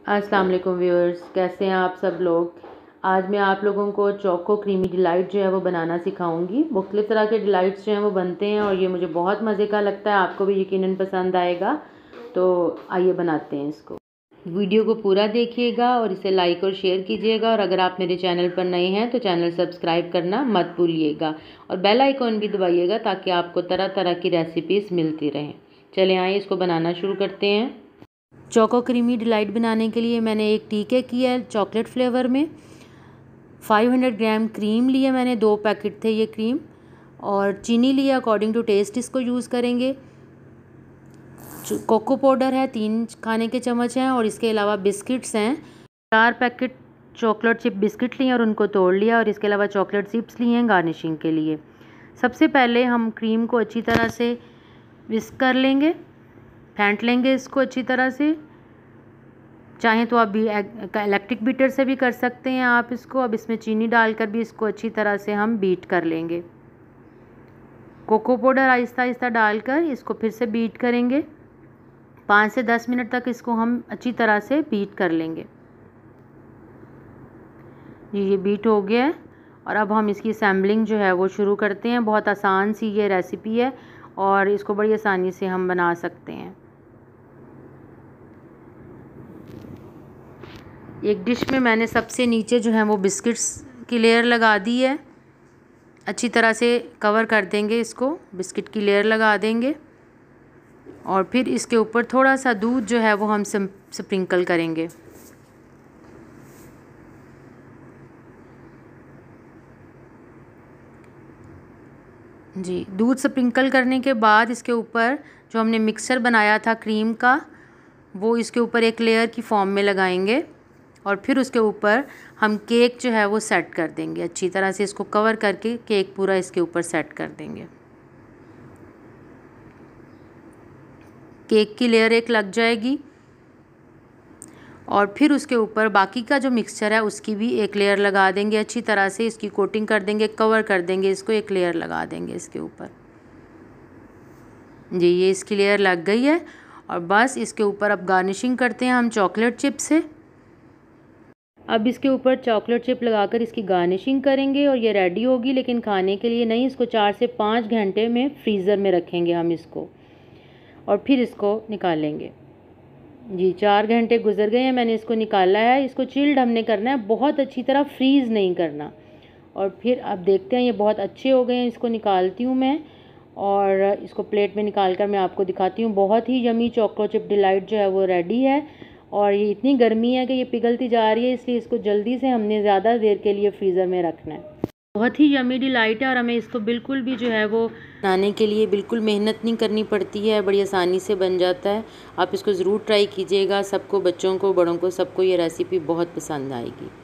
अस्सलाम वालेकुम व्यूअर्स, कैसे हैं आप सब लोग। आज मैं आप लोगों को चोको क्रीमी डिलाइट जो है वो बनाना सिखाऊंगी। मुख्तलिफ़ तरह के डिलाइट्स जो हैं वो बनते हैं और ये मुझे बहुत मज़े का लगता है, आपको भी यकीनन पसंद आएगा। तो आइए बनाते हैं इसको। वीडियो को पूरा देखिएगा और इसे लाइक और शेयर कीजिएगा, और अगर आप मेरे चैनल पर नए हैं तो चैनल सब्सक्राइब करना मत भूलिएगा और बेल आइकॉन भी दबाइएगा ताकि आपको तरह तरह की रेसिपीज़ मिलती रहें। चलें आइए इसको बनाना शुरू करते हैं। चोको क्रीमी डिलाइट बनाने के लिए मैंने एक टी केक किया है चॉकलेट फ्लेवर में। 500 ग्राम क्रीम लिया मैंने, 2 पैकेट थे ये क्रीम, और चीनी लिया अकॉर्डिंग टू टेस्ट इसको यूज़ करेंगे। कोको पाउडर है 3 खाने के चम्मच हैं, और इसके अलावा बिस्किट्स हैं 4 पैकेट चॉकलेट चिप बिस्किट लिए और उनको तोड़ लिया, और इसके अलावा चॉकलेट चिप्स लिए हैं गार्निशिंग के लिए। सबसे पहले हम क्रीम को अच्छी तरह से विस्क कर लेंगे, फेंट लेंगे इसको अच्छी तरह से। चाहें तो आप भी इलेक्ट्रिक बीटर से भी कर सकते हैं आप इसको। अब इसमें चीनी डालकर भी इसको अच्छी तरह से हम बीट कर लेंगे। कोको पाउडर आहिस्ता आहिस्ता डालकर इसको फिर से बीट करेंगे। 5 से 10 मिनट तक इसको हम अच्छी तरह से बीट कर लेंगे। ये बीट हो गया है, और अब हम इसकी असेंबलिंग जो है वो शुरू करते हैं। बहुत आसान सी ये रेसिपी है और इसको बड़ी आसानी से हम बना सकते हैं। एक डिश में मैंने सबसे नीचे जो है वो बिस्किट्स की लेयर लगा दी है। अच्छी तरह से कवर कर देंगे इसको, बिस्किट की लेयर लगा देंगे, और फिर इसके ऊपर थोड़ा सा दूध जो है वो हम स्प्रिंकल करेंगे। जी, दूध स्प्रिंकल करने के बाद इसके ऊपर जो हमने मिक्सचर बनाया था क्रीम का, वो इसके ऊपर एक लेयर की फॉर्म में लगाएंगे, और फिर उसके ऊपर हम केक जो है वो सेट कर देंगे। अच्छी तरह से इसको कवर करके केक पूरा इसके ऊपर सेट कर देंगे। केक की लेयर एक लग जाएगी, और फिर उसके ऊपर बाकी का जो मिक्सचर है उसकी भी एक लेयर लगा देंगे। अच्छी तरह से इसकी कोटिंग कर देंगे, कवर कर देंगे इसको, एक लेयर लगा देंगे इसके ऊपर। जी, ये इसकी लेयर लग गई है, और बस इसके ऊपर अब गार्निशिंग करते हैं हम चॉकलेट चिप से। अब इसके ऊपर चॉकलेट चिप लगाकर इसकी गार्निशिंग करेंगे और ये रेडी होगी, लेकिन खाने के लिए नहीं। इसको 4 से 5 घंटे में फ्रीज़र में रखेंगे हम इसको, और फिर इसको निकालेंगे। जी, 4 घंटे गुजर गए हैं, मैंने इसको निकाला है। इसको चिल्ड हमने करना है, बहुत अच्छी तरह फ्रीज़ नहीं करना। और फिर अब देखते हैं ये बहुत अच्छे हो गए हैं। इसको निकालती हूँ मैं, और इसको प्लेट में निकाल कर मैं आपको दिखाती हूँ। बहुत ही यमी चोको चिप डिलाइट जो है वो रेडी है, और ये इतनी गर्मी है कि ये पिघलती जा रही है, इसलिए इसको जल्दी से हमने ज़्यादा देर के लिए फ्रीज़र में रखना है। बहुत ही यमी डिलाइट है, और हमें इसको बिल्कुल भी जो है वो बनाने के लिए बिल्कुल मेहनत नहीं करनी पड़ती है, बड़ी आसानी से बन जाता है। आप इसको ज़रूर ट्राई कीजिएगा। सबको, बच्चों को, बड़ों को, सबको ये रेसिपी बहुत पसंद आएगी।